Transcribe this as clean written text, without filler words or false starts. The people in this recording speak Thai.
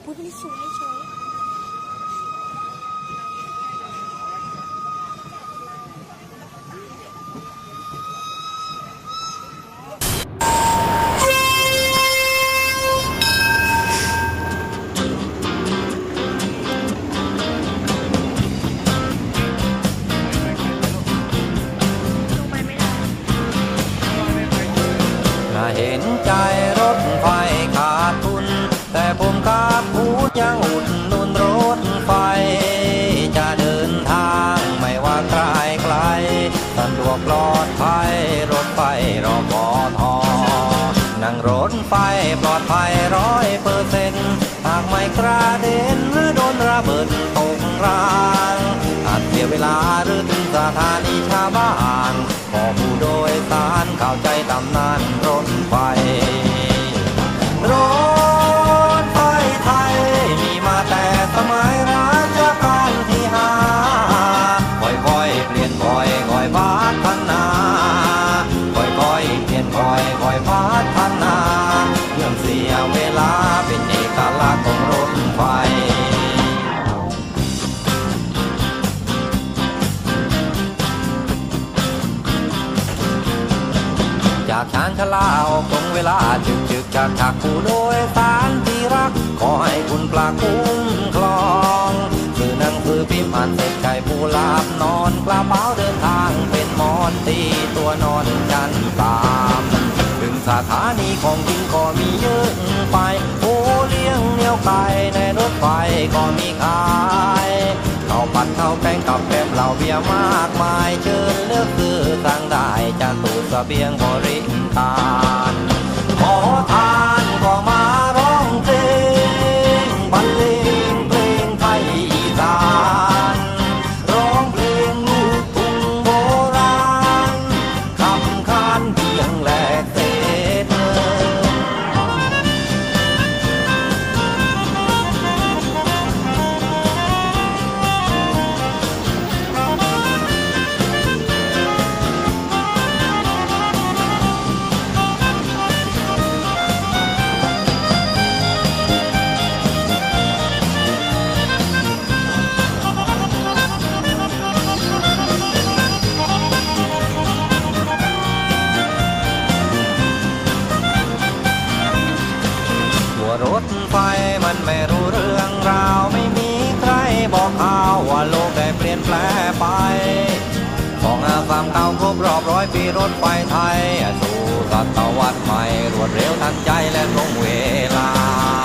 พูดนี่สวยสวยเห็นใจรถไฟขาดทุนแต่ผมกับพูดยังอุดหนุนรถไฟจะเดินทางไม่ว่าไกลไกลสะดวกปลอดภัยรถไฟรอปทนั่งรถไฟปลอดภัย100%หากไม่กระเด็นหรือโดนระเบิดตกรางอาจเสียเวลาหรือถึงสถานีชาวบ้านขอผู้โดยสารเข้าใจตำนานรถไฟรถไฟไทยมีมาแต่สมัยรัชกาลที่5ค่อยๆเปลี่ยนค่อยๆพัฒนาค่อยๆเปลี่ยนค่อยๆพัฒนาเรื่องเสียเวลาเป็นเอกลักษณ์ของรถไฟจากชานชลาออกตรงเวลาจึกจากผู้โดยสารที่รักขอให้คุณปลาคุ้มครองสื่อหนังสือพิมพ์อ่านเสร็จใจผู้หลับนอนกระเป๋าเดินทางเป็นหมอนตีตัวนอนจันตามถึงสถานีของกินก็มีเยอะไปโอเลี้ยงเหนียวไก่ในรถไฟก็มีขายข้าวผัดข้าวแกงกับแกมเหล้าเบียร์มากมายเชิญเลือกซื้อสั่งได้จากตู้เสบียงบริการขอทานก็มาร้องเพลงบรรเลงเพลงไทยอีสานร้องเพลงลูกทุ่งโบราณคำขานเพียงแหลกเศษรถไฟมันไม่รู้เรื่องราวไม่มีใครบอกข่าวว่าโลกได้เปลี่ยนแปลงไป2539ครบรอบ100 ปีรถไฟไทยสู่ศตวรรษใหม่รวดเร็วทันใจและตรงเวลา